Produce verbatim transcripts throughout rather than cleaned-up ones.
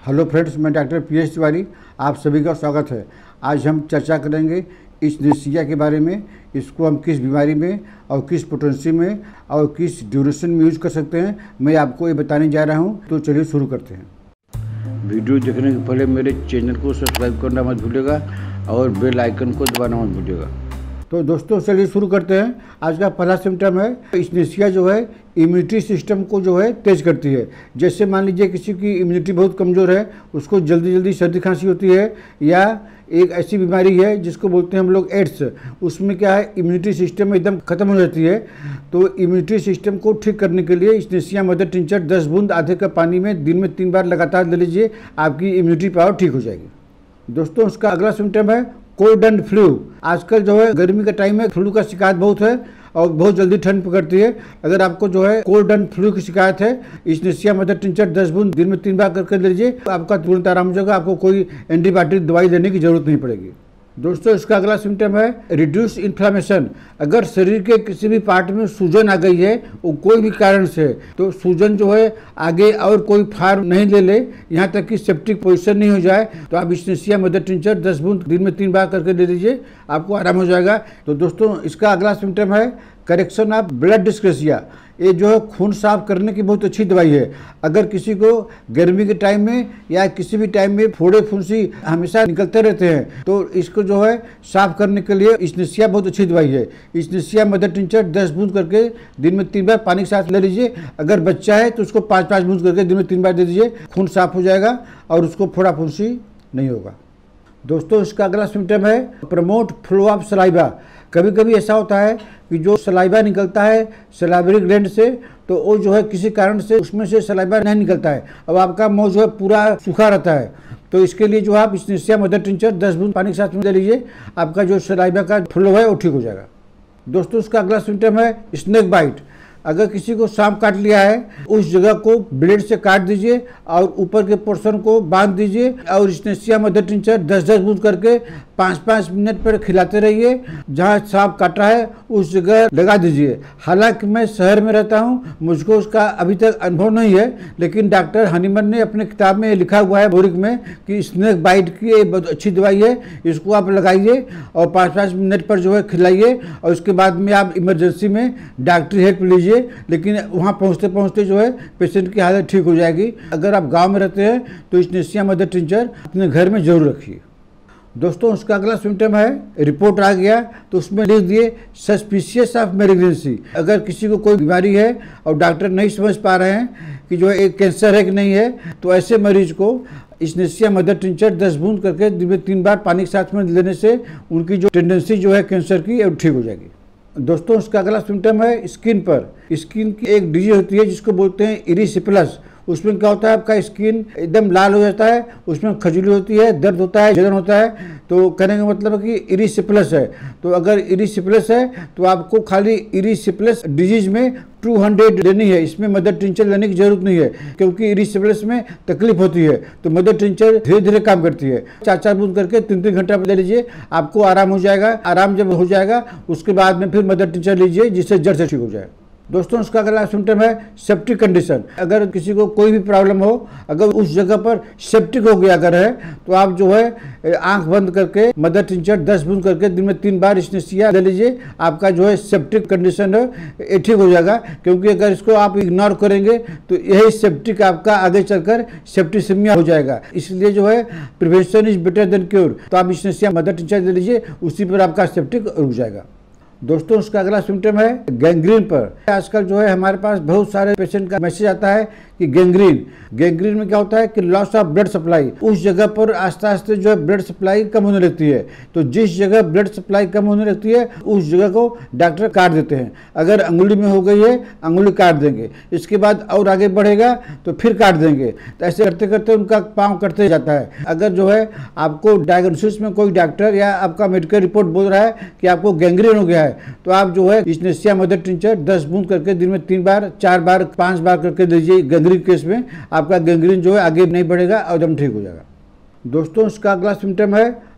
Hello friends, मैं doctor P S Tiwari, आप सभी का स्वागत है। आज हम चर्चा करेंगे इस्नेसिया के बारे में। इसको हम किस बीमारी में और किस पोटेंसी में और किस ड्यूरेशन में यूज कर सकते हैं, मैं आपको ये बताने जा रहा हूँ। तो चलिए शुरू करते हैं। वीडियो देखने के पहले मेरे चैनल को सब्सक्राइब करना मत भूलिएगा और बेल आइकन को दबाना मत भूलिएगा। तो दोस्तों चलिए शुरू करते हैं। आज का पहला सिम्टम है इस्नेसिया जो है इम्यूनिटी सिस्टम को जो है तेज करती है। जैसे मान लीजिए किसी की इम्यूनिटी बहुत कमज़ोर है, उसको जल्दी जल्दी सर्दी खांसी होती है, या एक ऐसी बीमारी है जिसको बोलते हैं हम लोग एड्स। उसमें क्या है, इम्यूनिटी सिस्टम एकदम ख़त्म हो जाती है। तो इम्यूनिटी सिस्टम को ठीक करने के लिए इस्नेसिया मदर टिंचर दस बूंद आधे कप पानी में दिन में तीन बार लगातार ले लीजिए, आपकी इम्यूनिटी पावर ठीक हो जाएगी। दोस्तों उसका अगला सिम्टम है कोल्ड एंड फ्लू। आजकल जो है गर्मी का टाइम है, फ्लू का शिकायत बहुत है और बहुत जल्दी ठंड पकड़ती है। अगर आपको जो है कोल्ड एंड फ्लू की शिकायत है, इस्नेसिया मदर टिंचर दस बूंद दिन में तीन बार करके लीजिए, आपका तुरंत आराम हो जाएगा। आपको कोई एंटीबायोटिक दवाई लेने की जरूरत नहीं पड़ेगी। दोस्तों इसका अगला सिम्टम है रिड्यूस इन्फ्लामेशन। अगर शरीर के किसी भी पार्ट में सूजन आ गई है, वो कोई भी कारण से, तो सूजन जो है आगे और कोई फार नहीं ले ले, यहाँ तक कि सेप्टिक पोजीशन नहीं हो जाए, तो आप इस्नेसिया मदर टिंचर दस बूंद दिन में तीन बार करके ले लीजिए, आपको आराम हो जाएगा। तो दोस्तों इसका अगला सिम्टम है करेक्शन ऑफ ब्लड डिस्क्रेसिया। ये जो है खून साफ करने की बहुत अच्छी दवाई है। अगर किसी को गर्मी के टाइम में या किसी भी टाइम में फोड़े फुंसी हमेशा निकलते रहते हैं, तो इसको जो है साफ करने के लिए इस्नेसिया बहुत अच्छी दवाई है। इस्नेसिया मदर टिंचर दस बूंद करके दिन में तीन बार पानी के साथ ले लीजिए। अगर बच्चा है तो उसको पाँच पाँच बूंद करके दिन में तीन बार दे दीजिए, खून साफ हो जाएगा और उसको फोड़ा फुंसी नहीं होगा। दोस्तों इसका अगला सिम्टम है प्रमोट फ्लो ऑफ सलाइवा। कभी कभी ऐसा होता है कि जो सलाइवा निकलता है सलाइवरी ग्लैंड से, तो वो जो है किसी कारण से उसमें से सलाइवा नहीं निकलता है, अब आपका मुंह जो है पूरा सूखा रहता है। तो इसके लिए जो आप इस्नेसिया मदर टिंचर दस बूंद पानी के साथ में ले लीजिए, आपका जो सलाइवा का फ्लो है वो ठीक हो जाएगा। दोस्तों उसका अगला सिम्टम है स्नेक बाइट। अगर किसी को सांप काट लिया है, उस जगह को ब्लेड से काट दीजिए और ऊपर के पोर्शन को बांध दीजिए और इस्नेसिया मदर टिंचर दस दस बूंद करके पाँच पाँच मिनट पर खिलाते रहिए। जहाँ सांप काटा है उस जगह लगा दीजिए। हालांकि मैं शहर में रहता हूँ, मुझको उसका अभी तक अनुभव नहीं है, लेकिन डॉक्टर हनीमन ने अपने किताब में लिखा हुआ है बोरिक में कि स्नेक बाइट की ये बहुत अच्छी दवाई है, इसको आप लगाइए और पाँच पाँच मिनट पर जो है खिलाइए, और उसके बाद में आप इमरजेंसी में डॉक्टरी हेल्प लीजिए। लेकिन वहाँ पहुँचते पहुँचते जो है पेशेंट की हालत ठीक हो जाएगी। अगर आप गांव में रहते हैं तो इस्नेसिया मदर टिंचर अपने घर में जरूर रखिए। दोस्तों उसका अगला सिम्टम है रिपोर्ट आ गया तो उसमें लिख दिए सस्पिशियस ऑफ मैलिग्नेंसी। अगर किसी को कोई बीमारी है और डॉक्टर नहीं समझ पा रहे हैं कि जो है एक कैंसर है कि नहीं है, तो ऐसे मरीज को इस्नेसिया मदर टिंचर दस बूंद करके दिन में तीन बार पानी के साथ में लेने से उनकी जो टेंडेंसी जो है कैंसर की ठीक हो जाएगी। दोस्तों उसका अगला सिम्टम है स्किन पर। स्किन की एक डिजीज होती है जिसको बोलते हैं इरिसिपिलस। उसमें क्या होता है, आपका स्किन एकदम लाल हो जाता है, उसमें खजुली होती है, दर्द होता है, जलन होता है। तो कहने का मतलब है कि इरिसिपिलस है। तो अगर इरिसिपिलस है तो आपको खाली इरिसिपिलस डिजीज में टू हंड्रेड लेनी है, इसमें मदर टिंचर लेने की जरूरत नहीं है, क्योंकि इरिसिपिलस में तकलीफ होती है। तो मदर टिंचर धीरे धीरे काम करती है। चार चार बूंद करके तीन तीन घंटा ले लीजिए, आपको आराम हो जाएगा। आराम जब हो जाएगा उसके बाद में फिर मदर टिंचर लीजिए, जिससे जड़ से ठीक हो जाए। दोस्तों उसका अगला सिम्टम है सेप्टिक कंडीशन। अगर किसी को कोई भी प्रॉब्लम हो, अगर उस जगह पर सेप्टिक हो गया अगर है, तो आप जो है आंख बंद करके मदर टिंचर दस बूंद करके दिन में तीन बार इस्नेसिया ले लीजिए, आपका जो है सेप्टिक कंडीशन है ये ठीक हो जाएगा। क्योंकि अगर इसको आप इग्नोर करेंगे तो यही सेप्टिक आपका आगे चलकर सेप्टिसिमिया हो जाएगा। इसलिए जो है prevention is better than cure. तो आप इस्नेसिया मदर टिंचर ले लीजिए, उसी पर आपका सेप्टिक रुक जाएगा। दोस्तों उसका अगला सिम्टम है गैंग्रीन पर। आजकल जो है हमारे पास बहुत सारे पेशेंट का मैसेज आता है कि गैंग्रीन गैंग्रीन में क्या होता है कि लॉस ऑफ ब्लड सप्लाई। उस जगह पर आस्ते आस्ते जो है ब्लड सप्लाई कम होने लगती है। तो जिस जगह ब्लड सप्लाई कम होने लगती है उस जगह को डॉक्टर काट देते हैं। अगर अंगुली में हो गई है, अंगुली काट देंगे, इसके बाद और आगे बढ़ेगा तो फिर काट देंगे। तो ऐसे करते करते उनका पाँव कटते जाता है। अगर जो है आपको डायग्नोसिस में कोई डॉक्टर या आपका मेडिकल रिपोर्ट बोल रहा है कि आपको गैंग्रीन हो गया है, तो आप जो है इस्नेसिया मदर टिंचर दस बूंद करके दिन में तीन बार, चार बार, पांच बार करके दीजिए। गैंग्रीन केस में आपका गैंग्रीन जो है आगे नहीं बढ़ेगा और एकदम ठीक हो जाएगा। दोस्तों इसका अगला सिम्टम है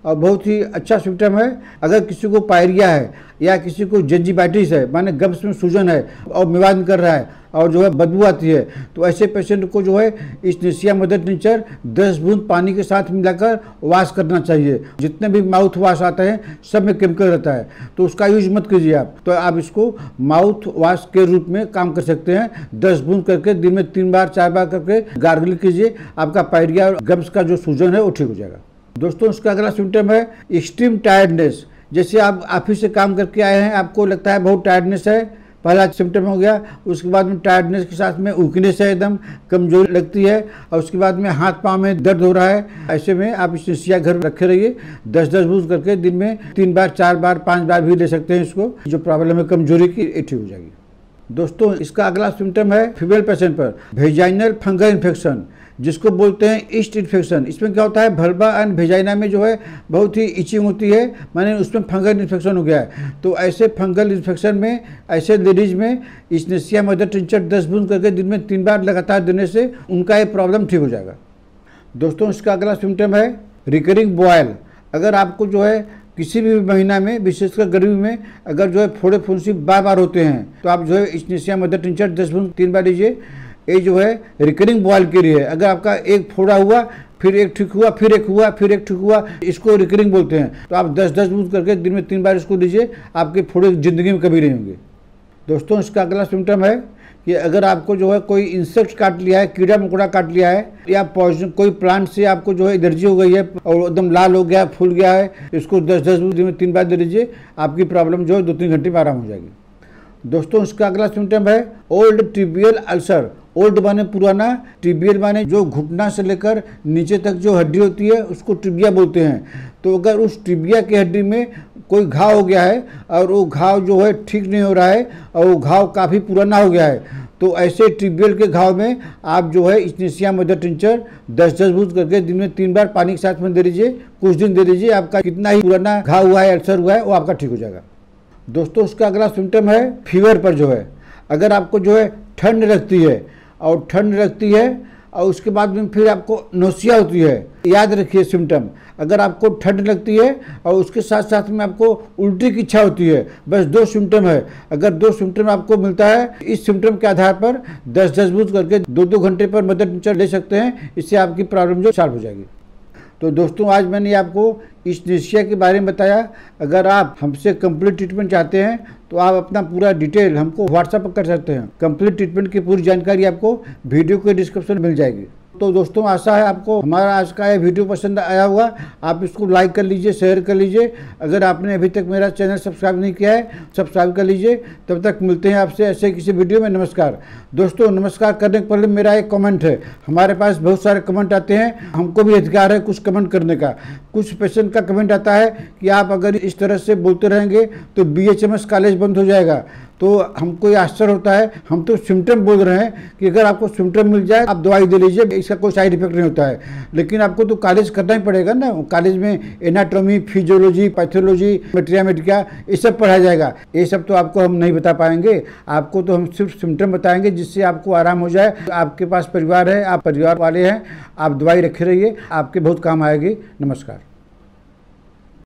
और बहुत ही अच्छा सिम्टम है। अगर किसी को पायरिया है या किसी को जिंजिवाइटिस है, माने गम्स में सूजन है और मेवाड़ कर रहा है और जो है बदबू आती है, तो ऐसे पेशेंट को जो है इस्नेसिया मदर टिंचर दस बूंद पानी के साथ मिलाकर वाश करना चाहिए। जितने भी माउथ वाश आते हैं सब में केमिकल रहता है, तो उसका यूज मत कीजिए आप। तो आप इसको माउथ वाश के रूप में काम कर सकते हैं। दस बूंद करके दिन में तीन बार चार बार करके गार्गल कीजिए, आपका पायरिया और गम्स का जो सूजन है वो ठीक हो जाएगा। दोस्तों, इसका अगला सिम्टम है एक्सट्रीम टायर्डनेस। जैसे आप ऑफिस से काम करके आए हैं, आपको लगता है बहुत टायर्डनेस है, पहला सिम्टम हो गया। उसके बाद में टायर्डनेस के साथ में वीकनेस है, एकदम कमजोरी लगती है, और उसके बाद में हाथ पांव में दर्द हो रहा है। ऐसे में आप इस्नेसिया घर में रखे रहिए। दस दस बूंद करके दिन में तीन बार चार बार पाँच बार भी ले सकते हैं। इसको जो प्रॉब्लम है कमजोरी की, ये ठीक हो जाएगी। दोस्तों, इसका अगला सिम्टम है फीमेल पेशेंट पर वेजाइनल फंगल इन्फेक्शन, जिसको बोलते हैं ईस्ट इन्फेक्शन। इसमें क्या होता है, वल्वा एंड वेजाइना में जो है बहुत ही इचिंग होती है, माने उसमें फंगल इन्फेक्शन हो गया है। तो ऐसे फंगल इन्फेक्शन में ऐसे लेडीज में इस्नेसिया मदर टिंचर दस बूंद करके दिन में तीन बार लगातार देने से उनका ये प्रॉब्लम ठीक हो जाएगा। दोस्तों, इसका अगला सिम्टम है रिकरिंग बॉयल। अगर आपको जो है किसी भी महीना में, विशेषकर गर्मी में, अगर जो है फोड़े फुंसी बार बार होते हैं, तो आप जो है इस्नेसिया मदर टिंचर दस बूंद तीन बार लीजिए। ये जो है रिकरिंग बॉयल के लिए है। अगर आपका एक फोड़ा हुआ, फिर एक ठीक हुआ, फिर एक हुआ, फिर एक ठीक हुआ, इसको रिकरिंग बोलते हैं। तो आप दस दस बूंद करके दिन में तीन बार इसको लीजिए, आपके फोड़े जिंदगी में कभी नहीं होंगे। दोस्तों, इसका अगला सिम्टम है कि अगर आपको जो है कोई इंसेक्ट काट लिया है, कीड़ा मकोड़ा काट लिया है, या पॉइजन कोई प्लांट से आपको जो है एलर्जी हो गई है और एकदम लाल हो गया, फूल गया है, इसको दस दस दिन में तीन बार दे लीजिए, आपकी प्रॉब्लम जो है दो तीन घंटे में आराम हो जाएगी। दोस्तों, इसका अगला सिम्टम है ओल्ड टिबियल अल्सर। ओल्ड माने पुराना, टिबियल माने जो घुटना से लेकर नीचे तक जो हड्डी होती है उसको टिबिया बोलते हैं। तो अगर उस टिबिया की हड्डी में कोई घाव हो गया है और वो घाव जो है ठीक नहीं हो रहा है और वो घाव काफ़ी पुराना हो गया है, तो ऐसे टिबियल के घाव में आप जो है इस्नेसिया मदर टिंचर दस दस बूंद करके दिन में तीन बार पानी के साथ में दे लीजिए, कुछ दिन दे लीजिए। आपका कितना ही पुराना घाव हुआ है, अल्सर हुआ है, वो आपका ठीक हो जाएगा। दोस्तों, उसका अगला सिम्टम है फीवर पर जो है, अगर आपको जो है ठंड लगती है और ठंड लगती है और उसके बाद में फिर आपको नोसिया होती है, याद रखिए सिम्टम। अगर आपको ठंड लगती है और उसके साथ साथ में आपको उल्टी की इच्छा होती है, बस दो सिम्टम है। अगर दो सिम्टम आपको मिलता है, इस सिम्टम के आधार पर दस दस बूंद करके दो दो घंटे पर मदर टिंचर ले सकते हैं। इससे आपकी प्रॉब्लम जो सॉल्व हो जाएगी। तो दोस्तों, आज मैंने आपको इस्नेसिया के बारे में बताया। अगर आप हमसे कंप्लीट ट्रीटमेंट चाहते हैं तो आप अपना पूरा डिटेल हमको व्हाट्सएप पर कर सकते हैं। कंप्लीट ट्रीटमेंट की पूरी जानकारी आपको वीडियो के डिस्क्रिप्शन में मिल जाएगी। तो दोस्तों, आशा है आपको हमारा आज का ये वीडियो पसंद आया होगा। आप इसको लाइक कर लीजिए, शेयर कर लीजिए। अगर आपने अभी तक मेरा चैनल सब्सक्राइब नहीं किया है, सब्सक्राइब कर लीजिए। तब तक मिलते हैं आपसे ऐसे किसी वीडियो में। नमस्कार। दोस्तों, नमस्कार करने के पहले मेरा एक कमेंट है। हमारे पास बहुत सारे कमेंट आते हैं, हमको भी अधिकार है कुछ कमेंट करने का। कुछ पेशेंट का कमेंट आता है कि आप अगर इस तरह से बोलते रहेंगे तो B H M S college बंद हो जाएगा। तो हमको ये आश्चर्य होता है, हम तो सिम्टम बोल रहे हैं कि अगर आपको सिम्टम मिल जाए आप दवाई दे लीजिए, इसका कोई साइड इफेक्ट नहीं होता है। लेकिन आपको तो कॉलेज करना ही पड़ेगा ना। कॉलेज में anatomy, physiology, pathology, materia medica, ये सब पढ़ाया जाएगा। ये सब तो आपको हम नहीं बता पाएंगे। आपको तो हम सिर्फ सिम्टम बताएंगे जिससे आपको आराम हो जाए। आपके पास परिवार है, आप परिवार वाले हैं, आप दवाई रखे रहिए, आपके बहुत काम आएगी। नमस्कार।